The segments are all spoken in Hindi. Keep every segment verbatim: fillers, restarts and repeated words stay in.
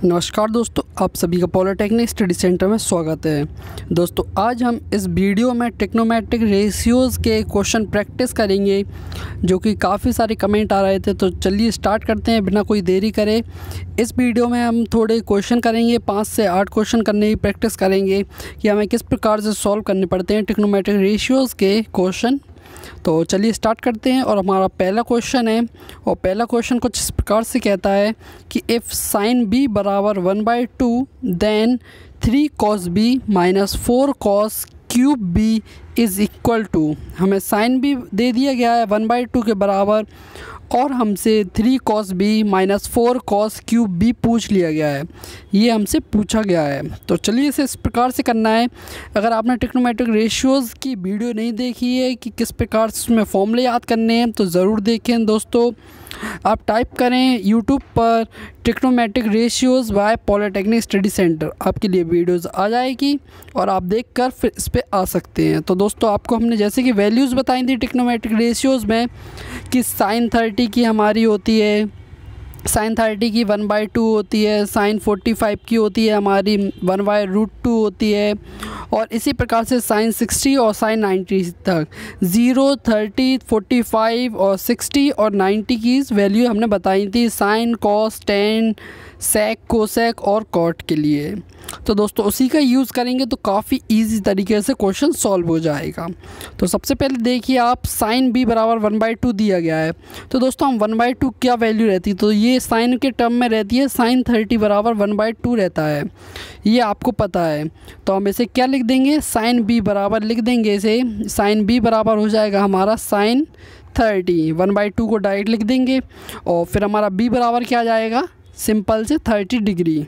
नमस्कार दोस्तों, आप सभी का पॉलिटेक्निक स्टडी सेंटर में स्वागत है। दोस्तों आज हम इस वीडियो में ट्रिग्नोमेट्रिक रेशियोज़ के क्वेश्चन प्रैक्टिस करेंगे, जो कि काफ़ी सारे कमेंट आ रहे थे। तो चलिए स्टार्ट करते हैं बिना कोई देरी करे। इस वीडियो में हम थोड़े क्वेश्चन करेंगे, पाँच से आठ क्वेश्चन करने की प्रैक्टिस करेंगे कि हमें किस प्रकार से सॉल्व करने पड़ते हैं ट्रिग्नोमेट्रिक रेशियोज़ के क्वेश्चन। तो चलिए स्टार्ट करते हैं। और हमारा पहला क्वेश्चन है, और पहला क्वेश्चन कुछ इस प्रकार से कहता है कि इफ़ साइन बी बराबर one by two then three cos B minus four cos cube B is equal to. हमें साइन बी दे दिया गया है वन बाई टू के बराबर, और हमसे three cos B minus four cos cube B पूछ लिया गया है। ये हमसे पूछा गया है। तो चलिए इसे इस प्रकार से करना है। अगर आपने ट्रिग्नोमेट्रिक रेशियोज़ की वीडियो नहीं देखी है कि किस प्रकार से उसमें फॉर्मूले याद करने हैं, तो ज़रूर देखें दोस्तों। आप टाइप करें यूट्यूब पर trigonometric ratios by polytechnic study centre, आपके लिए वीडियोस आ जाएगी और आप देखकर फिर इस पर आ सकते हैं। तो दोस्तों आपको हमने जैसे कि वैल्यूज़ बताई थी ट्रिग्नोमेट्रिक रेशियोज़ में कि साइन थर्टी की हमारी होती है, साइन थर्टी की वन बाई टू होती है, साइन फोर्टी फाइव की होती है हमारी वन बाई रूट टू होती है, और इसी प्रकार से साइन सिक्सटी और साइन नाइन्टी तक ज़ीरो, थर्टी, फोर्टी फाइव और सिक्सटी और नाइन्टी की वैल्यू हमने बताई थी sine, cos, tan, sec, cosec और कॉट के लिए। तो दोस्तों उसी का यूज़ करेंगे तो काफ़ी इजी तरीके से क्वेश्चन सॉल्व हो जाएगा। तो सबसे पहले देखिए आप, साइन बी बराबर वन बाई टू दिया गया है। तो दोस्तों हम वन बाई टू क्या वैल्यू रहती है, तो ये साइन के टर्म में रहती है, साइन थर्टी बराबर वन बाई टू रहता है, ये आपको पता है। तो हम इसे क्या लिख देंगे, साइन बी बराबर लिख देंगे इसे, साइन बी बराबर हो जाएगा हमारा sine thirty, one by two को डायरेक्ट लिख देंगे, और फिर हमारा बी बराबर क्या आ जाएगा, सिंपल से थर्टी डिग्री।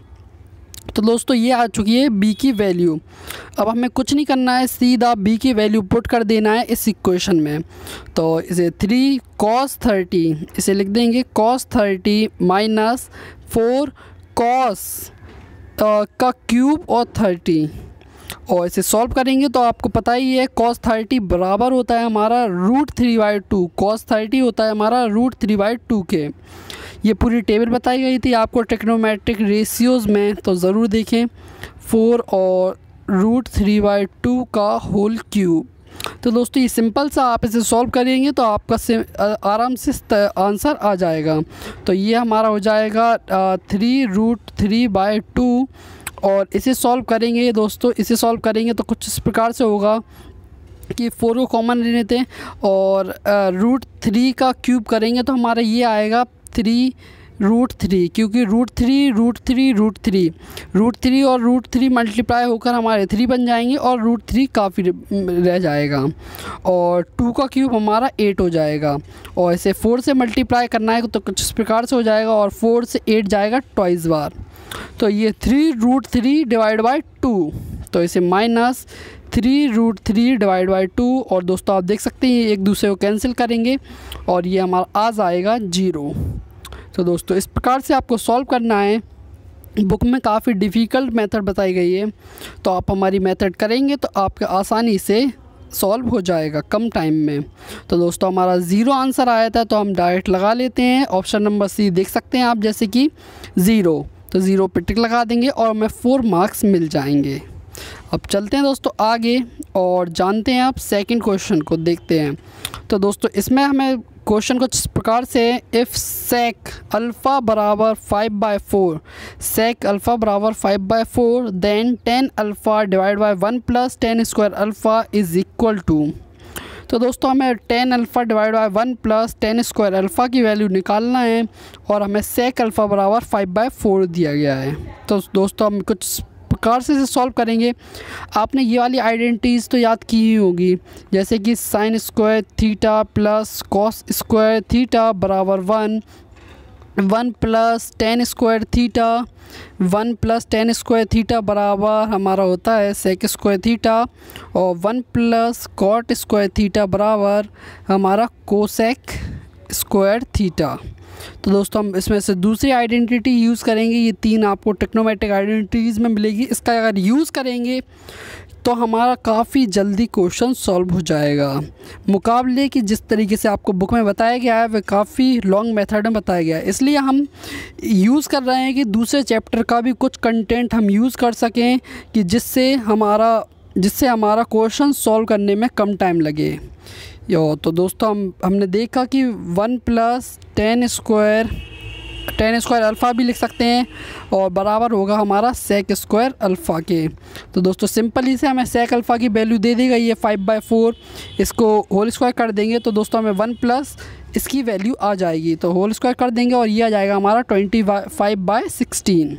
तो दोस्तों ये आ चुकी है बी की वैल्यू। अब हमें कुछ नहीं करना है, सीधा बी की वैल्यू पुट कर देना है इस इक्वेशन में। तो इसे थ्री कॉस थर्टी इसे लिख देंगे, cos thirty minus four cos का क्यूब और थर्टी, और इसे सॉल्व करेंगे तो आपको पता ही है कॉस थर्टी बराबर होता है हमारा root three by two, cos thirty होता है हमारा रूट थ्री बाई टू के। ये पूरी टेबल बताई गई थी आपको ट्रिग्नोमेट्रिक रेशियोज़ में, तो ज़रूर देखें। फोर और रूट थ्री बाई टू का होल क्यूब। तो दोस्तों ये सिंपल सा आप इसे सॉल्व करेंगे तो आपका आराम से आंसर आ जाएगा। तो ये हमारा हो जाएगा three root three by two, और इसे सॉल्व करेंगे दोस्तों, इसे सॉल्व करेंगे तो कुछ इस प्रकार से होगा कि फोर को कॉमन ले लेते हैं और रूट थ्री का क्यूब करेंगे तो हमारा ये आएगा थ्री रूट थ्री, क्योंकि root three root three root three root three और रूट थ्री मल्टीप्लाई होकर हमारे थ्री बन जाएंगे, और रूट थ्री काफ़ी रह जाएगा, और टू का क्यूब हमारा एट हो जाएगा, और इसे फोर से मल्टीप्लाई करना है तो कुछ इस प्रकार से हो जाएगा, और फोर से एट जाएगा ट्वाइस बार। तो ये three root three divide by two, तो इसे minus three root three divide by two, और दोस्तों आप देख सकते हैं एक दूसरे को कैंसिल करेंगे और ये हमारा आ जाएगा जीरो। तो दोस्तों इस प्रकार से आपको सॉल्व करना है। बुक में काफ़ी डिफ़िकल्ट मेथड बताई गई है, तो आप हमारी मेथड करेंगे तो आपके आसानी से सॉल्व हो जाएगा कम टाइम में। तो दोस्तों हमारा ज़ीरो आंसर आया था, तो हम डायरेक्ट लगा लेते हैं ऑप्शन नंबर सी, देख सकते हैं आप जैसे कि ज़ीरो, तो ज़ीरो पे टिक लगा देंगे और हमें फोर मार्क्स मिल जाएंगे। अब चलते हैं दोस्तों आगे और जानते हैं आप सेकंड क्वेश्चन को देखते हैं। तो दोस्तों इसमें हमें क्वेश्चन कुछ इस प्रकार से, इफ़ सेक अल्फ़ा बराबर five by four, sec alpha बराबर five by four then tan alpha divide by one plus tan square alpha is equal to. तो दोस्तों हमें tan alpha divide by one plus tan square alpha की वैल्यू निकालना है, और हमें सेक अल्फ़ा बराबर फाइव बाई फोर दिया गया है। तो दोस्तों हम कुछ प्रकार से इसे सॉल्व करेंगे। आपने ये वाली आइडेंटिटीज़ तो याद की ही होगी, जैसे कि sine square theta plus cos square theta बराबर one, one plus tan square theta, one plus tan square theta बराबर हमारा होता है सेक स्क्वायर थीटा, और one plus cot square theta बराबर हमारा कोसेक स्क्वायर थीटा। तो दोस्तों हम इसमें से दूसरी आइडेंटिटी यूज़ करेंगे। ये तीन आपको ट्रिग्नोमेट्रिक आइडेंटिटीज़ में मिलेगी। इसका अगर यूज़ करेंगे तो तो हमारा काफ़ी जल्दी क्वेश्चन सॉल्व हो जाएगा। मुकाबले कि जिस तरीके से आपको बुक में बताया गया है वह काफ़ी लॉन्ग मेथड में बताया गया है, इसलिए हम यूज़ कर रहे हैं कि दूसरे चैप्टर का भी कुछ कंटेंट हम यूज़ कर सकें कि जिससे हमारा जिससे हमारा क्वेश्चन सॉल्व करने में कम टाइम लगे। यो तो दोस्तों हम हमने देखा कि one plus tan square tan square alpha भी लिख सकते हैं और बराबर होगा हमारा सेक स्क्वायर अल्फ़ा के। तो दोस्तों सिंपली से हमें सेक अल्फ़ा की वैल्यू दे दी गई है फाइव बाई फोर, इसको होल स्क्वायर कर देंगे तो दोस्तों हमें वन प्लस इसकी वैल्यू आ जाएगी, तो होल स्क्वायर कर देंगे और ये आ जाएगा हमारा ट्वेंटी फाइव बाई सिक्सटीन।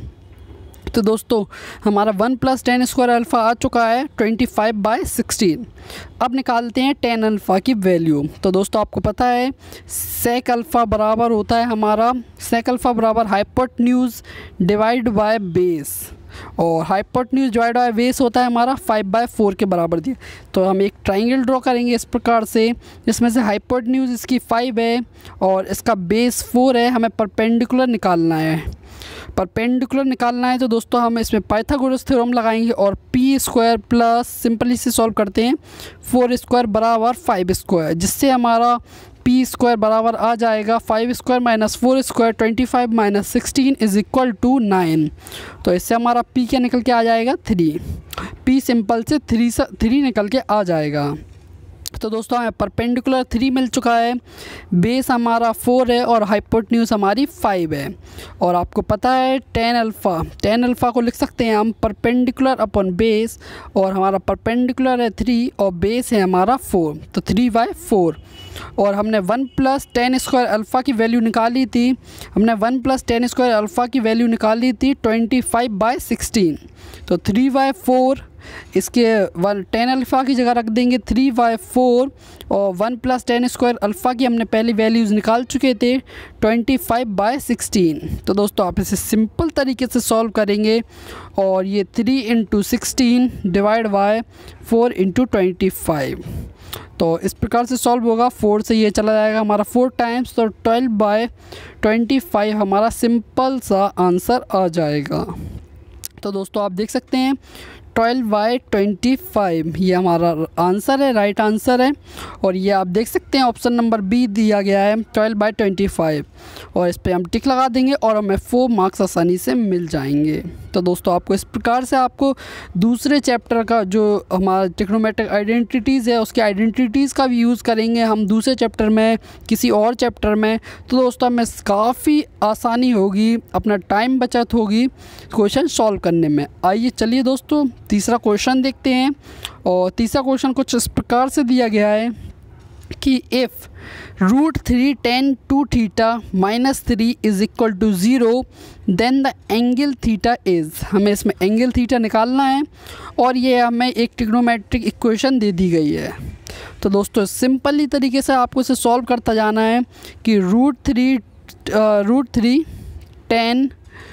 तो दोस्तों हमारा one plus tan square alpha आ चुका है ट्वेंटी फाइव बाई सिक्सटीन। अब निकालते हैं टेन अल्फ़ा की वैल्यू। तो दोस्तों आपको पता है सेक अल्फ़ा बराबर होता है हमारा सेक अल्फ़ा बराबर हाइपोटेन्यूज डिवाइड बाय बेस, और हाइपोटेन्यूज डिवाइड बाय बेस होता है हमारा फाइव बाई फोर के बराबर दिया। तो हम एक ट्राइंगल ड्रॉ करेंगे इस प्रकार से, जिसमें से हाइपोटेन्यूज इसकी फाइव है और इसका बेस फोर है। हमें परपेंडिकुलर निकालना है परपेंडिकुलर निकालना है तो दोस्तों हम इसमें पाइथागोरस थ्योरम लगाएंगे और पी स्क्वायर प्लस सिंपली से सॉल्व करते हैं फोर स्क्वायर बराबर फाइव स्क्वायर, जिससे हमारा पी स्क्वायर बराबर आ जाएगा five square minus four square twenty five minus sixteen is equal to nine. तो इससे हमारा पी क्या निकल के आ जाएगा थ्री, पी सिंपल से थ्री थ्री निकल के आ जाएगा। तो दोस्तों हमें परपेंडिकुलर थ्री मिल चुका है, बेस हमारा फोर है और हाइपोटेन्यूज हमारी फाइव है। और आपको पता है टेन अल्फ़ा टेन अल्फ़ा को लिख सकते हैं हम परपेंडिकुलर अपॉन बेस, और हमारा परपेंडिकुलर है थ्री और बेस है हमारा फोर, तो थ्री बाई फोर। और हमने one plus tan square alpha की वैल्यू निकाली थी हमने one plus tan square alpha की वैल्यू निकाली थी ट्वेंटी फाइव बाई सिक्सटीन। तो थ्री बाई फोर इसके वन टेन अल्फ़ा की जगह रख देंगे थ्री बाई फोर, और one plus tan square alpha की हमने पहली वैल्यूज़ निकाल चुके थे ट्वेंटी फाइव बाई सिक्सटीन। तो दोस्तों आप इसे सिंपल तरीके से सॉल्व करेंगे और ये three into sixteen divide by four into twenty five, तो इस प्रकार से सॉल्व होगा। फोर से ये चला जाएगा हमारा फोर टाइम्स, तो ट्वेल्व बाई ट्वेंटी फाइव हमारा सिंपल सा आंसर आ जाएगा। तो दोस्तों आप देख सकते हैं ट्वेल्व बाई ट्वेंटी फाइव ये हमारा आंसर है, राइट आंसर है। और ये आप देख सकते हैं ऑप्शन नंबर बी दिया गया है ट्वेल्व बाई ट्वेंटी फाइव, और इस पर हम टिक लगा देंगे और हमें फोर मार्क्स आसानी से मिल जाएंगे। तो दोस्तों आपको इस प्रकार से आपको दूसरे चैप्टर का जो हमारा ट्रिग्नोमेट्रिक आइडेंटिटीज़ है उसकी आइडेंटिटीज़ का भी यूज़ करेंगे हम दूसरे चैप्टर में किसी और चैप्टर में। तो दोस्तों हमें काफ़ी आसानी होगी, अपना टाइम बचत होगी क्वेश्चन सॉल्व करने में। आइए चलिए दोस्तों तीसरा क्वेश्चन देखते हैं। और तीसरा क्वेश्चन कुछ इस प्रकार से दिया गया है कि if root three tan two theta minus three is equal to zero then the angle theta is. हमें इसमें एंगल थीटा निकालना है और ये हमें एक ट्रिग्नोमेट्रिक इक्वेशन दे दी गई है। तो दोस्तों सिंपली तरीके से आपको इसे सॉल्व करता जाना है कि root three root three tan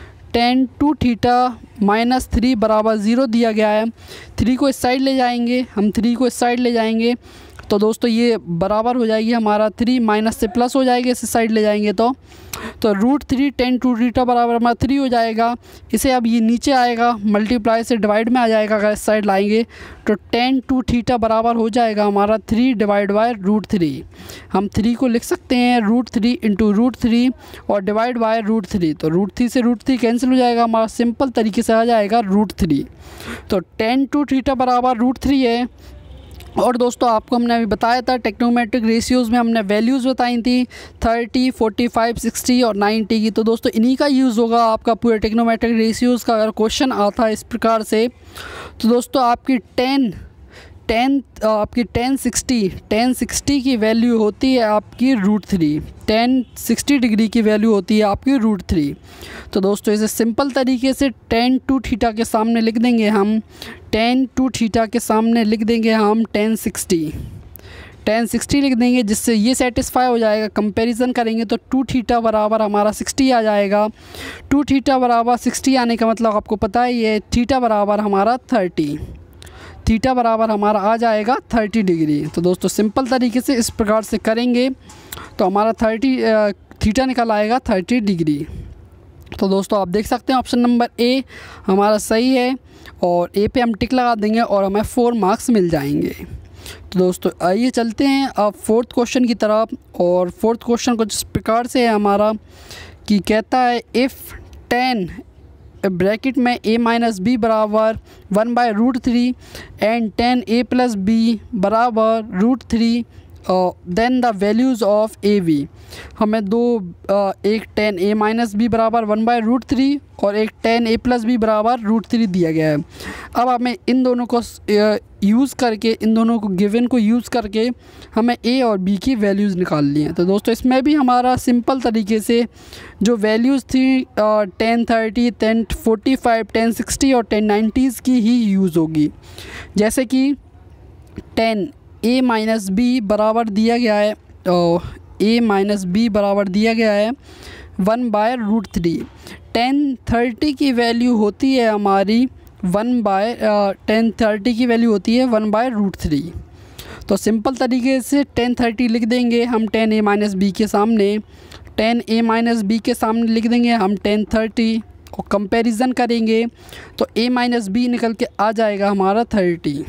tan two theta minus three बराबर ज़ीरो दिया गया है। थ्री को इस साइड ले जाएंगे हम थ्री को इस साइड ले जाएंगे तो दोस्तों ये बराबर हो जाएगी हमारा थ्री, माइनस से प्लस हो जाएगी इस साइड ले जाएंगे तो तो root three tan two theta बराबर हमारा थ्री हो जाएगा। इसे अब ये नीचे आएगा मल्टीप्लाई से डिवाइड में आ जाएगा, अगर इस साइड लाएंगे तो टेन टू थीटा बराबर हो जाएगा हमारा three divide by root three. हम थ्री को लिख सकते हैं root three into root three और डिवाइड बाय रूट थ्री, तो रूट थ्री से रूट थ्री कैंसिल हो जाएगा, हमारा सिंपल तरीके से आ जाएगा रूट थ्री। तो टेन टू थीटा बराबर रूट थ्री है। और दोस्तों आपको हमने अभी बताया था टेक्नोमेट्रिक रेशियोज़ में हमने वैल्यूज़ बताई थी थर्टी, फोर्टी फाइव, सिक्सटी और नाइन्टी की। तो दोस्तों इन्हीं का यूज़ होगा आपका पूरे टेक्नोमेट्रिक रेशियोज़ का। अगर क्वेश्चन आता है इस प्रकार से तो दोस्तों आपकी टेन टेन आपकी टेन सिक्सटी टेन सिक्सटी की वैल्यू होती है आपकी root three, tan sixty degree की वैल्यू होती है आपकी रूट थ्री। तो दोस्तों इसे सिंपल तरीके से टेन टू थीटा के सामने लिख देंगे हम टेन टू थीटा के सामने लिख देंगे हम टेन सिक्सटी टेन सिक्सटी लिख देंगे, जिससे ये सेटिस्फाई हो जाएगा। कंपैरिजन करेंगे तो टू थीटा बराबर हमारा सिक्सटी आ जाएगा। टू थीटा बराबर सिक्सटी आने का मतलब आपको पता है ये थीटा बराबर हमारा थर्टी थीटा बराबर हमारा आ जाएगा थर्टी डिग्री। तो दोस्तों सिंपल तरीके से इस प्रकार से करेंगे तो हमारा थर्टी थीटा निकल आएगा थर्टी डिग्री। तो दोस्तों आप देख सकते हैं ऑप्शन नंबर ए हमारा सही है और ए पे हम टिक लगा देंगे और हमें फोर मार्क्स मिल जाएंगे। तो दोस्तों आइए चलते हैं अब फोर्थ क्वेश्चन की तरफ। और फोर्थ क्वेश्चन कुछ इस प्रकार से है हमारा कि कहता है इफ़ टेन ब्रैकेट में ए माइनस बी बराबर one by root three and tan A plus B बराबर root three then the values of A B. हमें दो uh, एक टेन ए माइनस बी बराबर वन बाय रूट थ्री और एक टेन ए प्लस बी बराबर रूट थ्री दिया गया है। अब हमें इन दोनों को यूज़ uh, करके इन दोनों को गिवन को यूज़ करके हमें ए और बी की वैल्यूज़ निकालनी है। तो दोस्तों इसमें भी हमारा सिंपल तरीके से जो वैल्यूज़ थी tan thirty tan forty five tan sixty और टेन नाइन्टीज़ की ही यूज़ होगी। जैसे कि टेन ए माइनस बी बराबर दिया गया है और ए माइनस बी बराबर दिया गया है one by root three. Tan thirty की वैल्यू होती है हमारी वन बाय टेन थर्टी की वैल्यू होती है वन बाय रूट थ्री। तो सिंपल तरीके से टेन थर्टी लिख देंगे हम टेन ए माइनस बी के सामने, टेन ए माइनस बी के सामने लिख देंगे हम टेन थर्टी और कंपैरिजन करेंगे तो ए माइनस बी निकल के आ जाएगा हमारा थर्टी।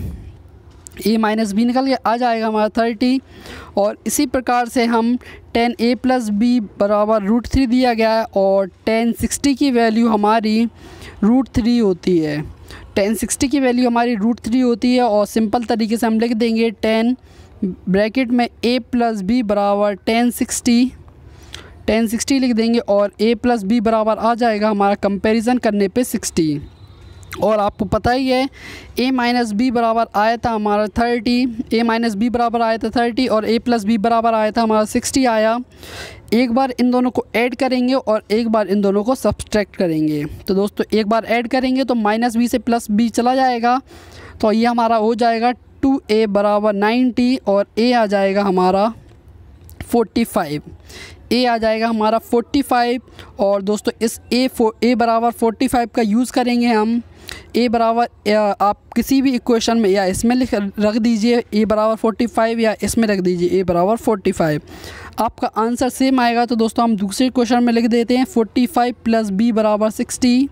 ए माइनस बी निकल के आ जाएगा हमारा थर्टी। और इसी प्रकार से हम टेन ए प्लस बी बराबर रूट थ्री दिया गया है और टेन सिक्सटी की वैल्यू हमारी रूट थ्री होती है। टेन सिक्सटी की वैल्यू हमारी रूट थ्री होती है और सिंपल तरीके से हम लिख देंगे टेन ब्रैकेट में ए प्लस बी बराबर टेन सिक्सटी टेन सिक्सटी लिख देंगे और ए प्लस बी बराबर आ जाएगा हमारा कंपैरिजन करने पे सिक्सटी। और आपको पता ही है a माइनस बी बराबर आया था हमारा थर्टी, a माइनस बी बराबर आया था थर्टी और a प्लस बी बराबर आया था हमारा सिक्सटी आया। एक बार इन दोनों को ऐड करेंगे और एक बार इन दोनों को सब्सट्रैक्ट करेंगे। तो दोस्तों एक बार ऐड करेंगे तो माइनस बी से प्लस बी चला जाएगा तो ये हमारा हो जाएगा टू ए बराबर नाइन्टी और a आ जाएगा हमारा फोर्टी फाइव। ए आ जाएगा हमारा फोर्टी फाइव और दोस्तों इस ए फो ए बराबर फोर्टी फाइव का यूज़ करेंगे हम। ए बराबर आप किसी भी इक्वेशन में या इसमें लिख रख दीजिए ए बराबर फोर्टी फाइव या इसमें रख दीजिए ए बराबर फोर्टी फाइव, आपका आंसर सेम आएगा। तो दोस्तों हम दूसरे क्वेश्चन में लिख देते हैं फोर्टी फाइव प्लस बी बराबर सिक्सटी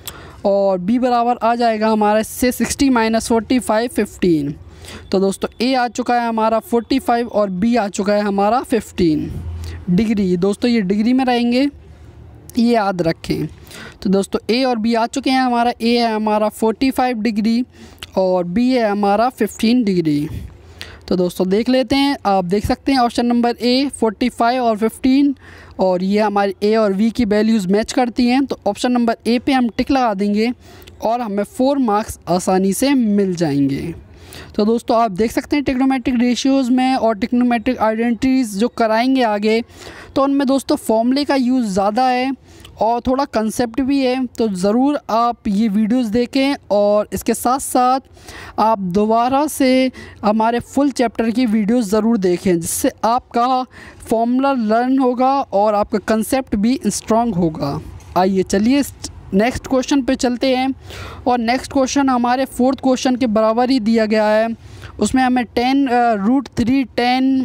और बी बराबर आ जाएगा हमारा इससे sixty minus forty five fifteen. तो दोस्तों ए आ चुका है हमारा फोर्टी फाइव और बी आ चुका है हमारा फिफ्टीन डिग्री। दोस्तों ये डिग्री में रहेंगे, ये याद रखें। तो दोस्तों ए और बी आ चुके हैं हमारा। ए है हमारा फोर्टी फाइव डिग्री और बी है हमारा फिफ्टीन डिग्री। तो दोस्तों देख लेते हैं, आप देख सकते हैं option number A forty five और फिफ्टीन और ये हमारी ए और वी की वैल्यूज़ मैच करती हैं। तो ऑप्शन नंबर ए पे हम टिक लगा देंगे और हमें फोर मार्क्स आसानी से मिल जाएंगे। तो दोस्तों आप देख सकते हैं ट्रिग्नोमेट्रिक रेशियोज़ में और ट्रिग्नोमेट्रिक आइडेंटिटीज़ जो कराएंगे आगे तो उनमें दोस्तों फॉर्मूले का यूज़ ज़्यादा है और थोड़ा कंसेप्ट भी है। तो ज़रूर आप ये वीडियोस देखें और इसके साथ साथ आप दोबारा से हमारे फुल चैप्टर की वीडियोस ज़रूर देखें जिससे आपका फॉर्मूला लर्न होगा और आपका कंसेप्ट भी स्ट्रॉन्ग होगा। आइए चलिए नेक्स्ट क्वेश्चन पे चलते हैं और नेक्स्ट क्वेश्चन हमारे फोर्थ क्वेश्चन के बराबर ही दिया गया है। उसमें हमें tan root three tan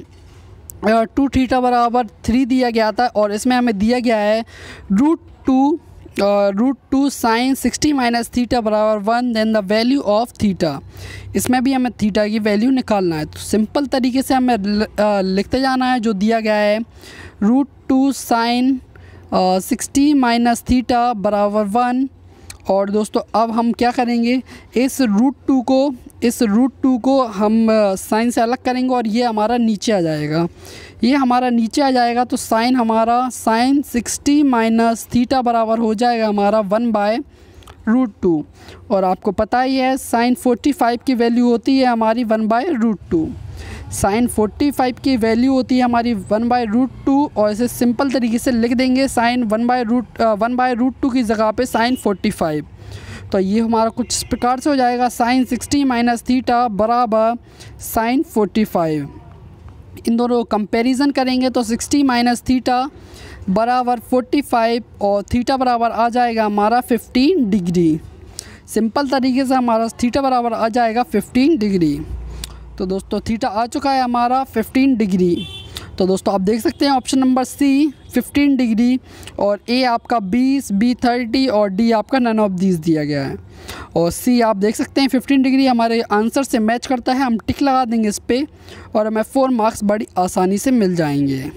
two theta बराबर थ्री दिया गया था और इसमें हमें दिया गया है root two root two sine sixty minus theta बराबर one then the value of theta. इसमें भी हमें थीटा की वैल्यू निकालना है। तो सिंपल तरीके से हमें लिखते जाना है जो दिया गया है root two sine sixty minus theta बराबर वन। और दोस्तों अब हम क्या करेंगे, इस रूट टू को इस रूट टू को हम साइन से अलग करेंगे और ये हमारा नीचे आ जाएगा, ये हमारा नीचे आ जाएगा। तो साइन हमारा साइन सिक्सटी माइनस थीटा बराबर हो जाएगा हमारा वन बाय रूट टू। और आपको पता ही है साइन फोर्टी फाइव की वैल्यू होती है हमारी one by root two. Sine forty five की वैल्यू होती है हमारी वन बाय रूट टू और इसे सिंपल तरीके से लिख देंगे sine one by root one by root two की जगह पे साइन फोर्टी फाइव। तो ये हमारा कुछ इस प्रकार से हो जाएगा साइन सिक्सटी माइनस थीटा बराबर साइन फोर्टी फाइव। इन दोनों को कंपेरिजन करेंगे तो सिक्सटी माइनस थीटा बराबर फोर्टी फाइव और थीटा बराबर आ जाएगा हमारा फिफ्टीन डिग्री। सिंपल तरीके से हमारा थीटा बराबर आ जाएगा फिफ्टीन डिग्री। तो दोस्तों थीटा आ चुका है हमारा फिफ्टीन डिग्री। तो दोस्तों आप देख सकते हैं option number C fifteen degree और ए आपका बीस, बी थर्टी और डी आपका नन ऑफ दीज दिया गया है। और सी आप देख सकते हैं फिफ्टीन डिग्री हमारे आंसर से मैच करता है, हम टिक लगा देंगे इस पर और हमें फोर मार्क्स बड़ी आसानी से मिल जाएंगे।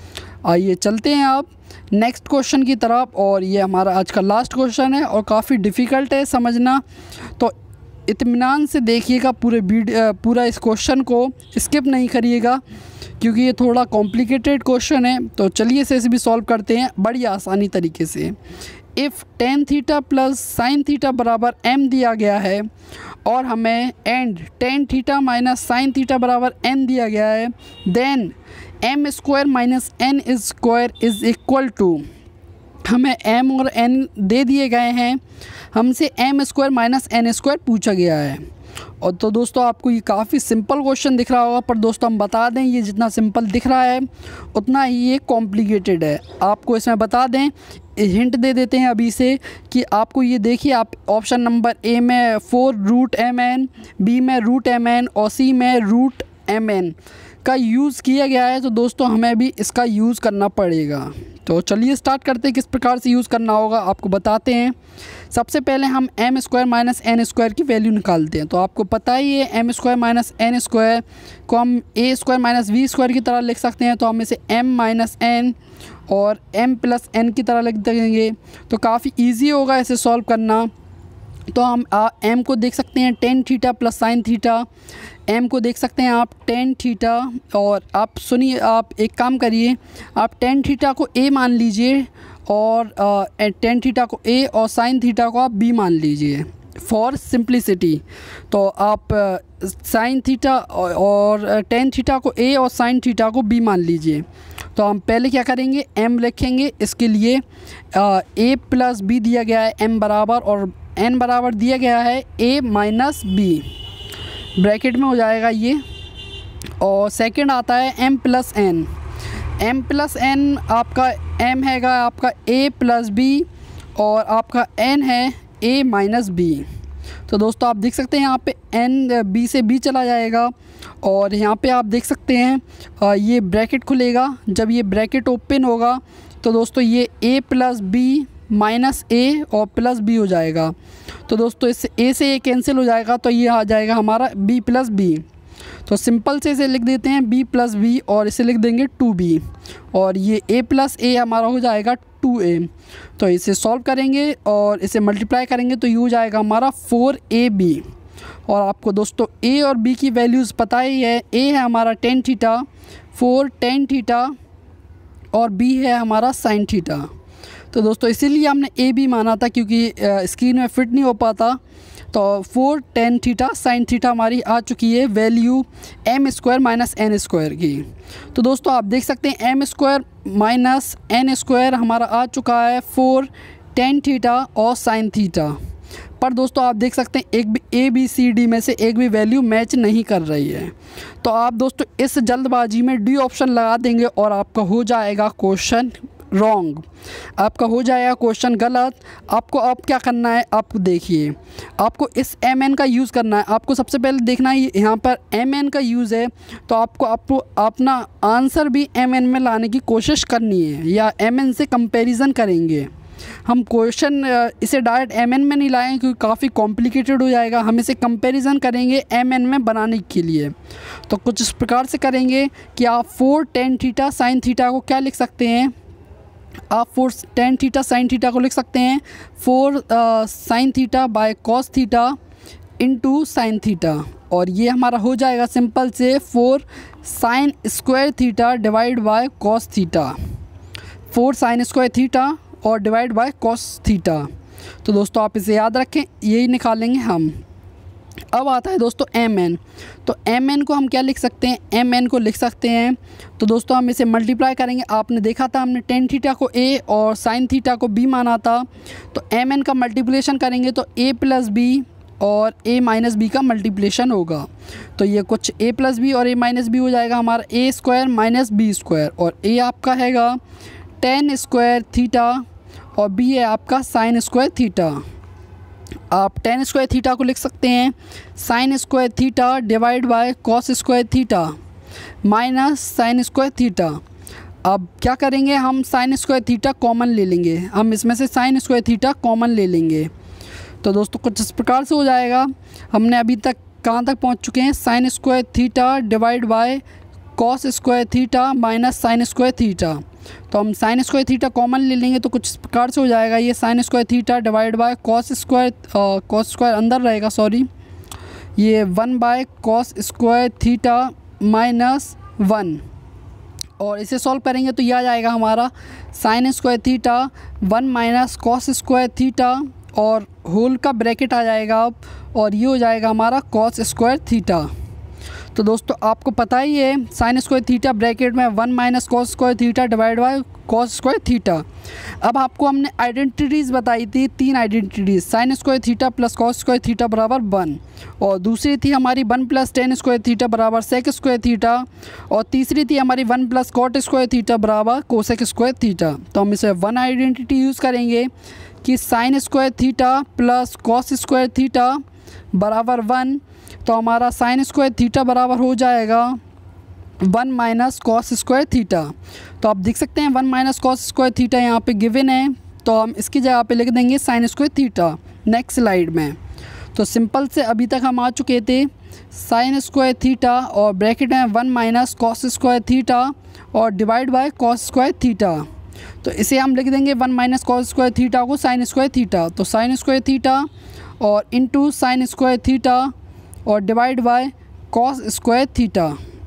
आइए चलते हैं आप नेक्स्ट क्वेश्चन की तरफ, और ये हमारा आज का लास्ट क्वेश्चन है और काफ़ी डिफ़िकल्ट है समझना, तो इत्मीनान से देखिएगा पूरे वीडियो, पूरा इस क्वेश्चन को स्किप नहीं करिएगा क्योंकि ये थोड़ा कॉम्प्लिकेटेड क्वेश्चन है। तो चलिए इसे भी सॉल्व करते हैं बड़ी आसानी तरीके से। If tan theta plus sine theta बराबर एम दिया गया है और हमें and tan theta minus sine theta बराबर एन दिया गया है, then M square minus N square is equal to, हमें एम और एन दे दिए गए हैं, हमसे M square minus N square पूछा गया है। और तो दोस्तों आपको ये काफ़ी सिंपल क्वेश्चन दिख रहा होगा, पर दोस्तों हम बता दें ये जितना सिंपल दिख रहा है उतना ही ये कॉम्प्लिकेटेड है। आपको इसमें बता दें, हिंट दे देते हैं अभी से कि आपको ये देखिए, आप ऑप्शन नंबर ए में four root M N, B में रूट एम एन और सी में रूट एम एन का यूज़ किया गया है। तो दोस्तों हमें भी इसका यूज़ करना पड़ेगा। तो चलिए स्टार्ट करते हैं किस प्रकार से यूज़ करना होगा, आपको बताते हैं। सबसे पहले हम M square minus N square की वैल्यू निकालते हैं। तो आपको पता ही है M square minus N square को हम A square minus B square की तरह लिख सकते हैं। तो हम इसे एम माइनस एन और एम प्लस एन की तरह लिख देंगे, तो काफ़ी ईजी होगा इसे सॉल्व करना। तो हम आ, एम को देख सकते हैं tan theta plus sine theta, M को देख सकते हैं आप टेन थीटा, और आप सुनिए, आप एक काम करिए, आप टेन थीटा को ए मान लीजिए और टेन थीटा को ए और साइन थीटा को आप बी मान लीजिए फॉर सिंप्लिसिटी। तो आप साइन थीटा और टेन थीटा को ए और साइन थीटा को बी मान लीजिए। तो हम पहले क्या करेंगे, एम लिखेंगे, इसके लिए ए प्लस बी दिया गया है एम बराबर, और एन बराबर दिया गया है ए माइनस बी, ब्रैकेट में हो जाएगा ये। और सेकंड आता है M plus N, M plus N आपका एम हैगा आपका ए प्लस बी और आपका एन है ए माइनस बी। तो दोस्तों आप देख सकते हैं यहाँ पे एन बी से बी चला जाएगा और यहाँ पे आप देख सकते हैं आ, ये ब्रैकेट खुलेगा। जब ये ब्रैकेट ओपन होगा तो दोस्तों ये A plus B minus A और प्लस बी हो जाएगा। तो दोस्तों इससे ए से ए कैंसिल हो जाएगा, तो ये आ जाएगा हमारा बी प्लस बी। तो सिंपल से इसे लिख देते हैं बी प्लस बी और इसे लिख देंगे टू बी, और ये ए प्लस ए हमारा हो जाएगा टू ए। तो इसे सॉल्व करेंगे और इसे मल्टीप्लाई करेंगे तो ये हो जाएगा हमारा फोर ए बी। और आपको दोस्तों ए और बी की वैल्यूज़ पता ही है, ए है हमारा tan theta, four tan theta और बी है हमारा साइन थीटा। तो दोस्तों इसीलिए हमने ए बी माना था क्योंकि स्क्रीन में फिट नहीं हो पाता। तो four tan theta sine theta हमारी आ चुकी है value M square minus N square की। तो दोस्तों आप देख सकते हैं M square minus N square हमारा आ चुका है फोर टेन थीटा और साइन थीटा। पर दोस्तों आप देख सकते हैं एक भी ए बी सी डी में से एक भी वैल्यू मैच नहीं कर रही है। तो आप दोस्तों इस जल्दबाजी में डी ऑप्शन लगा देंगे और आपका हो जाएगा क्वेश्चन रॉन्ग, आपका हो जाएगा क्वेश्चन गलत। आपको अब क्या करना है, आपको देखिए, आपको इस एम एन का यूज़ करना है। आपको सबसे पहले देखना है यहाँ पर एम एन का यूज़ है, तो आपको आपको अपना आंसर भी एम एन में लाने की कोशिश करनी है या एम एन से कंपैरिजन करेंगे। हम क्वेश्चन इसे डायरेक्ट एम एन में नहीं लाएंगे क्योंकि काफ़ी कॉम्प्लिकेटेड हो जाएगा। हम इसे कंपैरिजन करेंगे एम एन में बनाने के लिए। तो कुछ इस प्रकार से करेंगे कि आप four tan theta sine theta को क्या लिख सकते हैं, आप four tan theta sine theta को लिख सकते हैं four sine theta by cos theta into sine theta, और ये हमारा हो जाएगा सिंपल से four sine square theta divide by cos theta, four sine square theta और डिवाइड बाय कॉस थीटा। तो दोस्तों आप इसे याद रखें, यही निकालेंगे हम। अब आता है दोस्तों एम एन। तो एम एन को हम क्या लिख सकते हैं, एम एन को लिख सकते हैं। तो दोस्तों हम इसे मल्टीप्लाई करेंगे। आपने देखा था हमने टेन थीटा को ए और साइन थीटा को बी माना था। तो एम एन का मल्टीप्लिकेशन करेंगे तो ए प्लस बी और ए माइनस बी का मल्टीप्लिकेशन होगा। तो ये कुछ ए प्लस बी और ए माइनस बी हो जाएगा हमारा A square minus B square, और ए आपका हैगा टेन स्क्वायर थीटा और बी है आपका साइन स्क्वायर थीटा। आप टेन स्क्वायर थीटा को लिख सकते हैं sine square theta divide by cos square theta. Minus sine square theta. अब क्या करेंगे, हम साइन स्क्वायर थीटा कॉमन ले लेंगे, हम इसमें से साइन स्क्वायर थीटा कॉमन ले लेंगे। तो दोस्तों कुछ इस प्रकार से हो जाएगा। हमने अभी तक कहाँ तक पहुँच चुके हैं, sine square theta divide by cos square theta minus sine square theta. तो हम साइन स्क्वायर थीटा कॉमन ले लेंगे तो कुछ इस प्रकार से हो जाएगा, ये sine square theta divide by cos square, cos square अंदर रहेगा सॉरी, ये one by cos square theta minus one, और इसे सॉल्व करेंगे तो ये आ जाएगा हमारा sine square theta one minus cos square theta, और होल का ब्रैकेट आ जाएगा अब, और ये हो जाएगा हमारा कॉस स्क्वायर थीटा। तो दोस्तों आपको पता ही है साइन स्क्वायर थीटा ब्रैकेट में one minus cos square theta divide by cos square theta. अब आपको हमने आइडेंटिटीज़ बताई थी, तीन identities, sine square theta plus cos square theta बराबर वन, और दूसरी थी हमारी one plus tan square theta बराबर सेक स्क्वायर थीटा, और तीसरी थी हमारी one plus cot square theta बराबर कोसेक स्क्वायर थीटा। तो हम इसे वन आइडेंटिटी यूज़ करेंगे कि sine square theta plus cos square theta बराबर वन, तो हमारा साइन स्क्वायर थीटा बराबर हो जाएगा one minus cos square theta. तो आप देख सकते हैं one minus cos square theta यहाँ पे गिवन है, तो हम इसकी जगह पे लिख देंगे sine square theta next slide में। तो सिंपल से अभी तक हम आ चुके थे साइन स्क्वायर थीटा और ब्रैकेट में one minus cos square theta और divide by cos square theta. तो इसे हम लिख देंगे one minus cos square theta को साइन स्क्वायर थीटा, तो साइन स्क्वायर थीटा और इंटू साइन स्क्वायर थीटा और divide by cos square theta.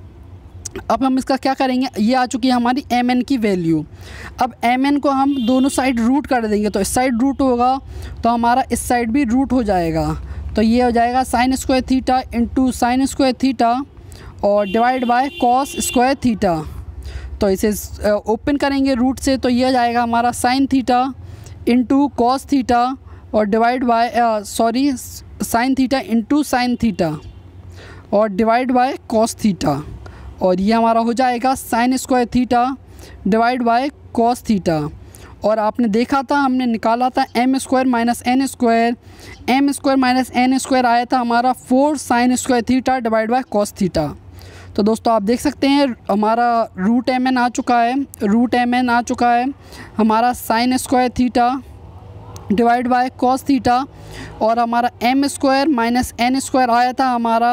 अब हम इसका क्या करेंगे, ये आ चुकी है हमारी एम एन की वैल्यू। अब एम एन को हम दोनों साइड रूट कर देंगे, तो इस साइड रूट होगा तो हमारा इस साइड भी रूट हो जाएगा, तो ये हो जाएगा sine square theta into sine square theta और divide by cos square theta. तो इसे ओपन करेंगे रूट से, तो ये हो जाएगा हमारा sine theta into cos theta और divide by sorry sine theta into sine theta और डिवाइड बाय कॉस थीटा, और ये हमारा हो जाएगा sine square theta divide by cos theta. और आपने देखा था हमने निकाला था M square minus N square, M square minus N square आया था हमारा four sine square theta divide by cos theta. तो दोस्तों आप देख सकते हैं हमारा रूट एम एन आ चुका है, रूट एम एन आ चुका है हमारा sine square theta divide by cos theta, और हमारा M square minus N square आया था हमारा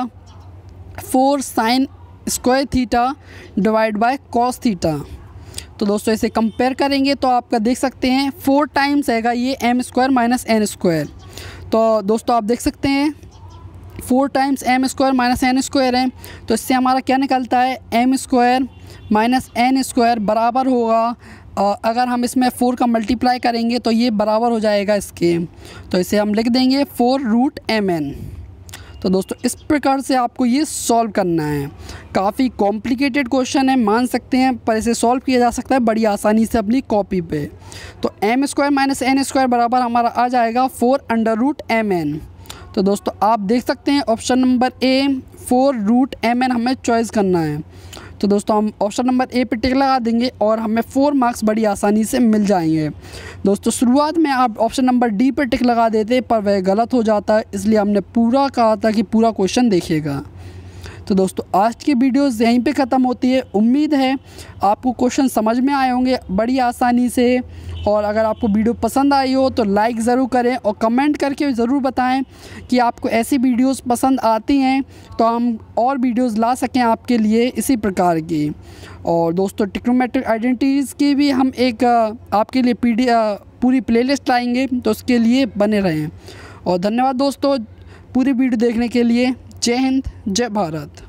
four sine square theta divide by cos theta. तो दोस्तों इसे कंपेयर करेंगे तो आपका देख सकते हैं फोर टाइम्स आएगा ये M square minus N square. तो दोस्तों आप देख सकते हैं four times M square minus N square है, तो इससे हमारा क्या निकलता है M square minus N square बराबर होगा, अगर हम इसमें फोर का मल्टीप्लाई करेंगे तो ये बराबर हो जाएगा इसके, तो इसे हम लिख देंगे फोर रूट एम एन। तो दोस्तों इस प्रकार से आपको ये सॉल्व करना है। काफ़ी कॉम्प्लिकेटेड क्वेश्चन है मान सकते हैं, पर इसे सॉल्व किया जा सकता है बड़ी आसानी से अपनी कॉपी पे। तो M square minus N square बराबर हमारा आ जाएगा four under root M N. तो दोस्तों आप देख सकते हैं option number A four root M N हमें चॉइस करना है। तो दोस्तों हम ऑप्शन नंबर ए पे टिक लगा देंगे और हमें फोर मार्क्स बड़ी आसानी से मिल जाएंगे। दोस्तों शुरुआत में आप ऑप्शन नंबर डी पे टिक लगा देते पर वह गलत हो जाता है, इसलिए हमने पूरा कहा था कि पूरा क्वेश्चन देखिएगा। तो दोस्तों आज की वीडियोस यहीं पे ख़त्म होती है। उम्मीद है आपको क्वेश्चन समझ में आए होंगे बड़ी आसानी से, और अगर आपको वीडियो पसंद आई हो तो लाइक ज़रूर करें और कमेंट करके ज़रूर बताएं कि आपको ऐसी वीडियोस पसंद आती हैं तो हम और वीडियोस ला सकें आपके लिए इसी प्रकार की। और दोस्तों ट्रिग्नोमेट्रिक आइडेंटिटीज़ की भी हम एक आपके लिए पी डी पूरी प्लेलिस्ट लाएंगे, तो उसके लिए बने रहें। और धन्यवाद दोस्तों पूरी वीडियो देखने के लिए। जय हिंद, जय भारत।